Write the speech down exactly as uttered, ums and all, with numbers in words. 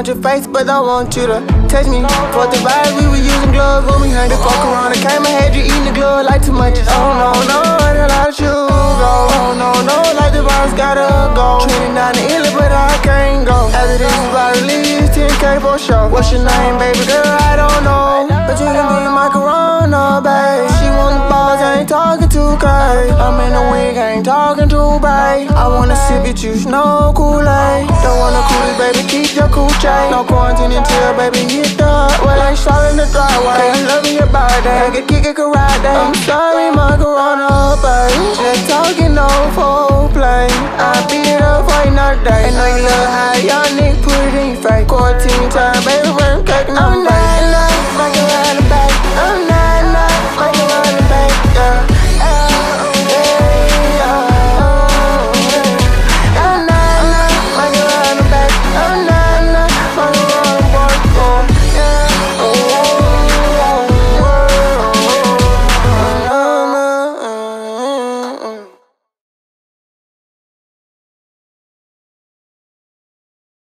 your face, but I want you to touch me. For the vibes, we were using gloves when we hung the fuck around. I came, I had you eating the glove like too much. Oh no, no, I done let you go. Oh no, no, like the boss gotta go. twenty-nine to Italy, but I can't go. After this is about release, ten K for sure. What's your name, baby girl? I don't know, but you can be my corona, babe. She want the balls, I ain't talking to K. I'm in the wig, I ain't talking to babe. I wanna sip it, juice, no Kool-Aid. Don't wanna cool it, baby, keep your Coochie. No quarantine until, baby, hit the hotway. Ain't shot in the driveway, I'm loving your body. I can kick it, karate. I'm sorry, my corona, babe. Just talking, no foreplay.